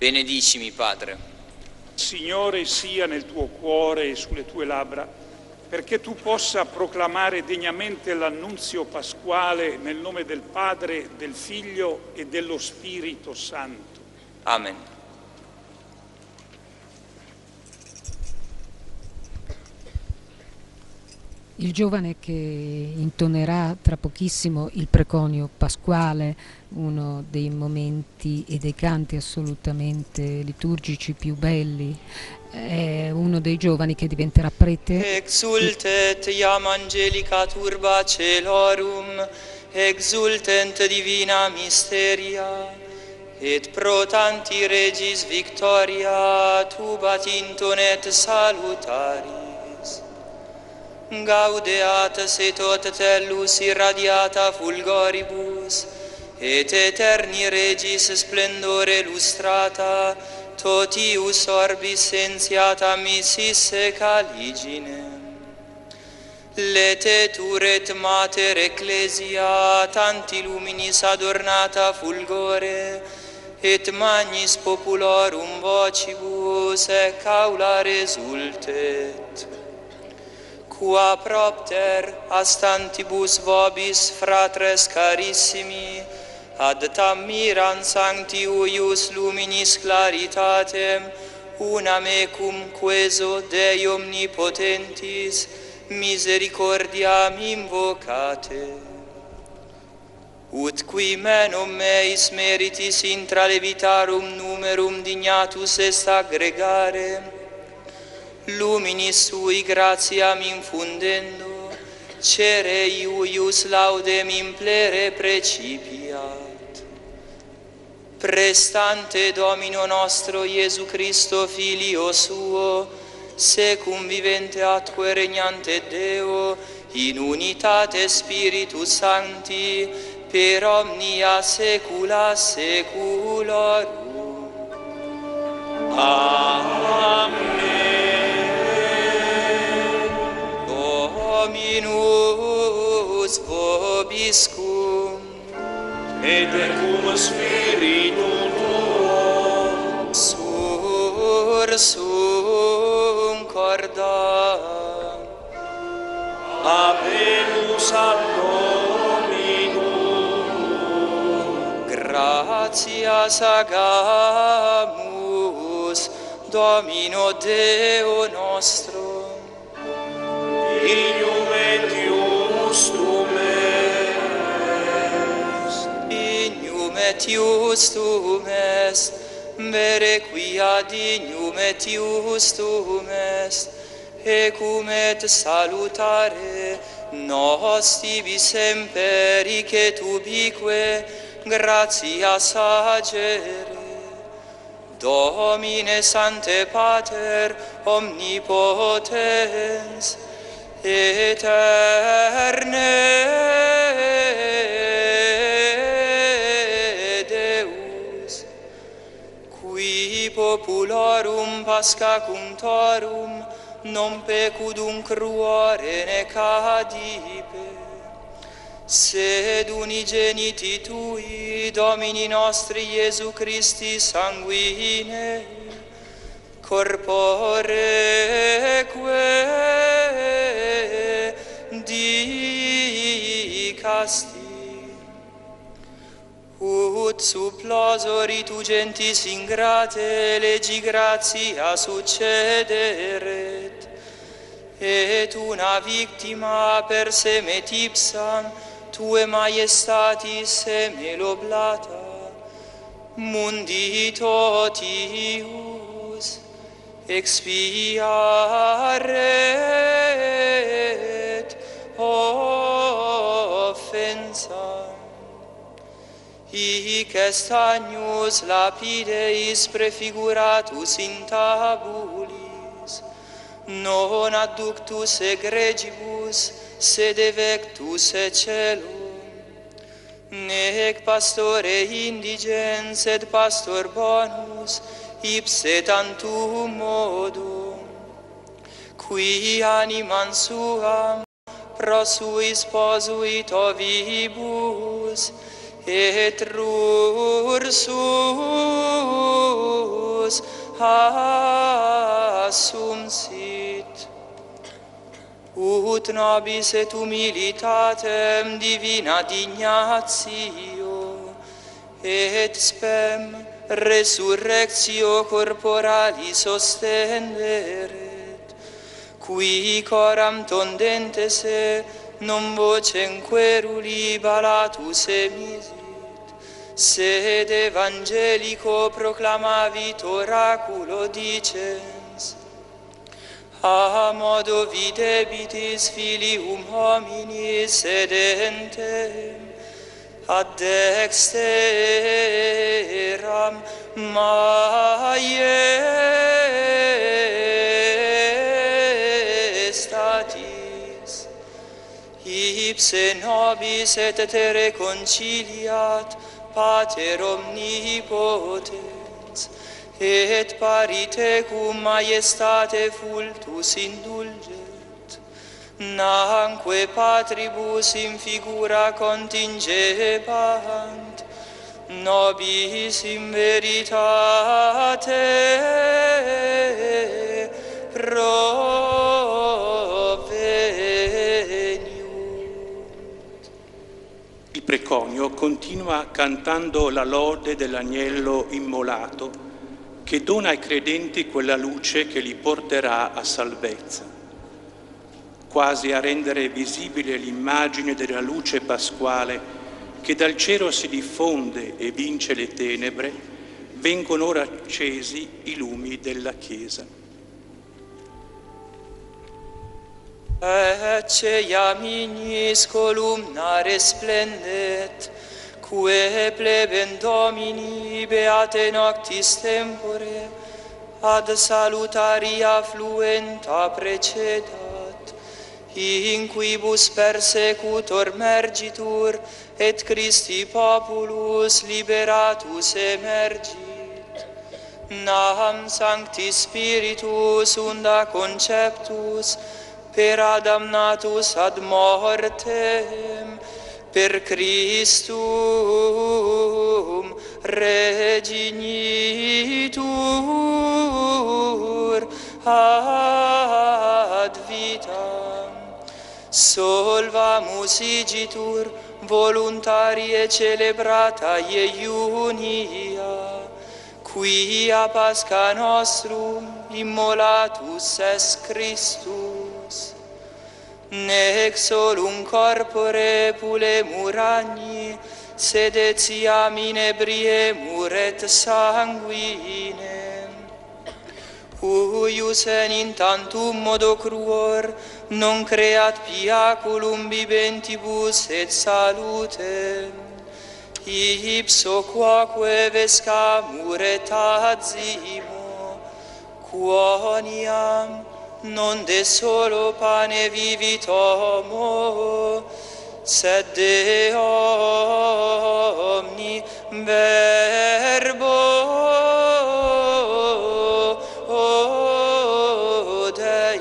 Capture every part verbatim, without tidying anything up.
Benedicimi, Padre. Signore sia nel tuo cuore e sulle tue labbra, perché tu possa proclamare degnamente l'annunzio pasquale nel nome del Padre, del Figlio e dello Spirito Santo. Amen. Il giovane che intonerà tra pochissimo il preconio pasquale, uno dei momenti e dei canti assolutamente liturgici più belli, è uno dei giovani che diventerà prete. Exultet iam angelica turba celorum, exultent divina mysteria, et pro tanti regis victoria tubat intonet salutaris. Gaudeat se tot tellus irradiata fulgoribus, et eterni regis splendore lustrata, totius orbis sensiata mississe caligine. Leteturet mater ecclesia, tanti luminis adornata fulgore, et magnis populorum vocibus ec aula resultet. Qua propter astantibus vobis fratres carissimi, ad tam miran sancti uius luminis claritatem, una mecum queso Dei omnipotentis, misericordiam invocate. Ut qui menum meis meritis intra levitarum numerum dignatus est aggregare, luminis sui gratiam infundendo, cere iuius laudem implere precipiat. Prestante Domino nostro Iesu Christo, Filio suo, secum vivente atque regnante Deo, in unitate Spiritus Sancti, per omnia saecula saeculorum. Amen. Dominus vobiscum, et cum spiritu tuo, sursum corda, habemus ad Dominum. gratias agamus, Domino Deo nostro, Ignum et justum est, ignum et justum est, vere quia dignum et justum est, ecum et salutare nos tibi semper et ubique gratias agere. Domine Sancte Pater omnipotens, eterne Deus, qui populorum Pascha cunctorum non pecudum cruore ne cadipe, sed unigeniti Tui, Domini nostri Iesu Christi sanguine, corporeque dicasti, ut supplosori tu gentis ingrate legi gratia succederet, et una victima per semet ipsam Tue Maiestatis semel oblata, mundi totius expiaret offensa. Hic est agnus lapideis prefiguratus in tabulis, non adductus egregibus, sed evectus e celum, nec pastore indigens et pastor bonus, ipse tantum modo, qui animam suam pro sui sposuit ovibus, et rursum Christus assumsit. Ut nobis et humilitatem divina dignatio, et spem resurrectio corporali sostenderet, qui coram tondente se non vocem queruli balatus emisit, sed evangelico proclamavit oraculo dicens, a modo videbitis filium hominis sedentem, ad dexteram maiestatis, ipse nobis et te reconciliat Pater omnipotens, et parite cum maiestate fultus indulget, nanque patribus in figura contingebant, nobis in veritate proveniunt. Il preconio continua cantando la lode dell'agnello immolato, che dona ai credenti quella luce che li porterà a salvezza. Quasi a rendere visibile l'immagine della luce pasquale che dal cielo si diffonde e vince le tenebre, vengono ora accesi i lumi della Chiesa. Ecce iaminis columna resplendet, quae plebem Domini beate noctis tempore, ad salutaria fluenta precedat, in quibus persecutor mergitur, et Christi populus liberatus emergit. Nam Sancti Spiritus unda conceptus, per Adam natus ad mortem, per Christum reginitur ad vitam. Solvamus igitur voluntarie celebratae iunia, quia Pascha nostrum immolatus es Christus. Nec solum corpore pulemur agni, sed etiam inebriemur et sanguinem. Huius in tantum modo cruor, non creat piaculum bibentibus et salutem. Ipso quoque vescamur et azimo, quoniam non de solo pane vivit homo, sed de omni verbo Dei.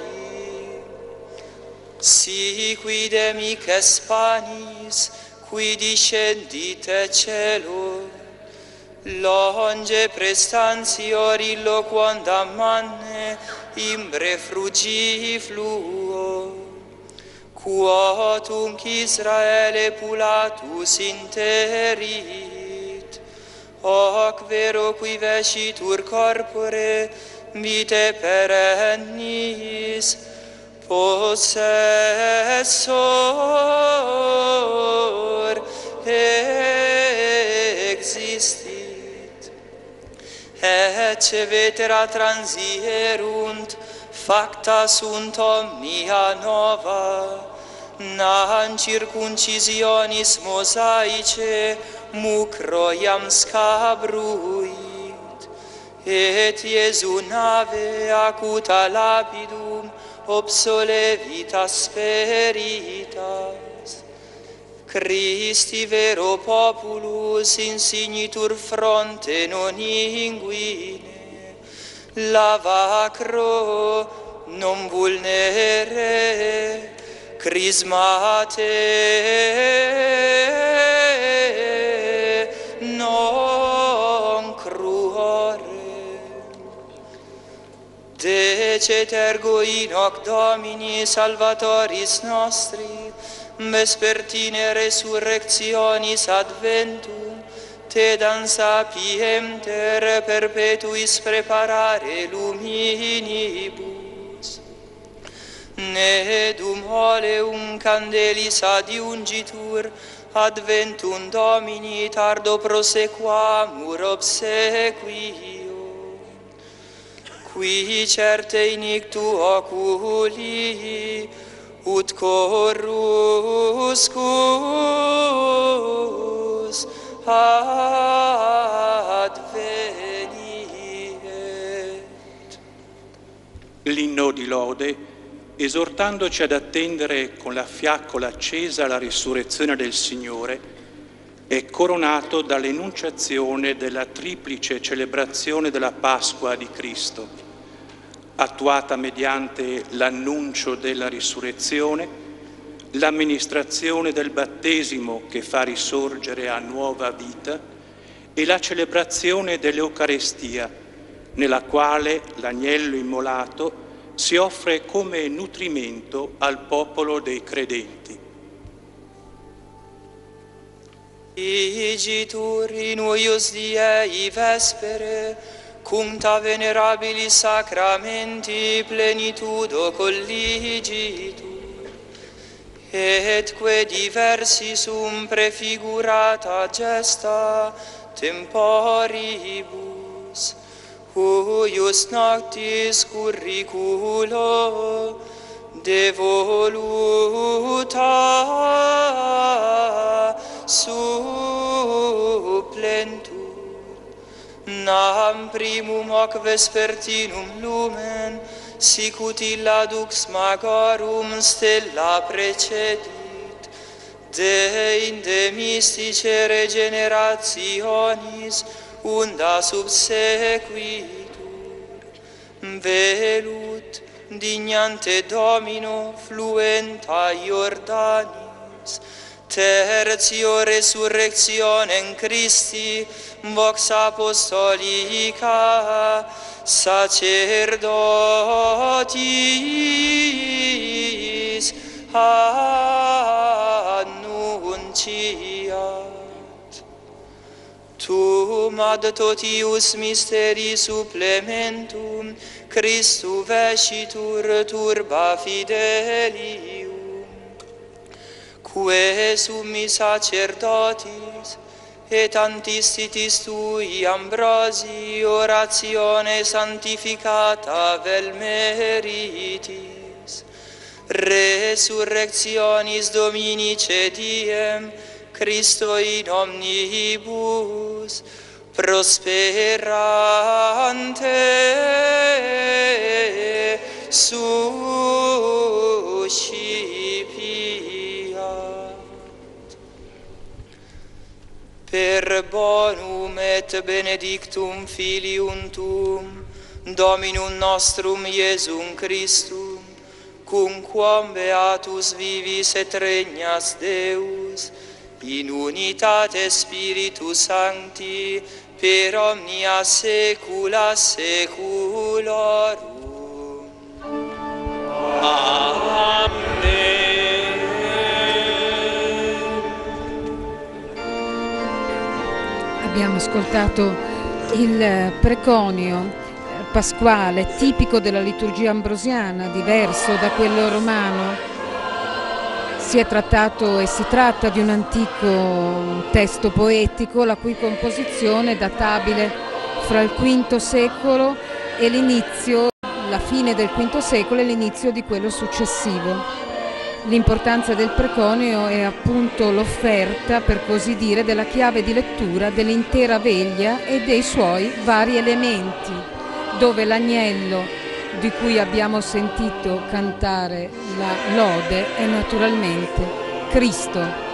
Si quid mices panis, qui discendite cielo, longe prestantior illo quondam manne imbre frugifluo, quotunc Israele pulatus interit, hoc vero qui vecitur corpore vitae perennis possessor existit. Ecce vetera transierunt, facta sunt omnia nova, nan circuncisionis mosaice mucro iam scabruit, et Iesu nave acuta lapidum obsolevit asperitas. Christi vero populus insignitur fronte non inguine, lavacro non vulnere, crismate non cruore. cetergo in hoc Domini Salvatoris nostri, vespertine resurrectionis adventum, te dan sapienter perpetuis preparare luminibus. Nedum oleum candelis adiungitur, adventum Domini tardo prosequamur obsequio. Qui certe inictu oculi, ut corruscus adveniet. L'inno di lode, esortandoci ad attendere con la fiaccola accesa la risurrezione del Signore, è coronato dall'enunciazione della triplice celebrazione della Pasqua di Cristo, attuata mediante l'annuncio della risurrezione, l'amministrazione del battesimo che fa risorgere a nuova vita e la celebrazione dell'Eucarestia, nella quale l'agnello immolato si offre come nutrimento al popolo dei credenti. Igitur in uius diei vespere, cuncta venerabilis sacramenti plenitudo colligitur, etque diversisum prefigurata gesta temporibus, huius noctis curriculo devoluta supplentur. Nam primum hoc vespertinum lumen, sicut illa dux magorum stella precedit, de inde mystice regenerationis unda subsequitur, velut dignante Domino fluenta Iordanis, tertio resurrectionem Christi, vox apostolica sacerdotis annunciat. Tum ad totius mysteri supplementum Christu vestitur turba fidelium, quae summi sacerdotis et antistitis tui Ambrosi oratione santificata vel meritis, resurrectionis Dominice diem Christo in omnibus prosperante suscipiat. Per bonum et benedictum Filium Tuum, Dominum nostrum Iesum Christum, cum quam beatus vivis et regnas Deus, in unitate Spiritus Sancti, per omnia saecula saeculorum. Amen. Abbiamo ascoltato il preconio pasquale tipico della liturgia ambrosiana, diverso da quello romano. Si è trattato e si tratta di un antico testo poetico, la cui composizione è databile fra il quinto secolo e l'inizio, la fine del quinto secolo e l'inizio di quello successivo. L'importanza del preconio è appunto l'offerta, per così dire, della chiave di lettura dell'intera veglia e dei suoi vari elementi, dove l'agnello di cui abbiamo sentito cantare la lode è naturalmente Cristo.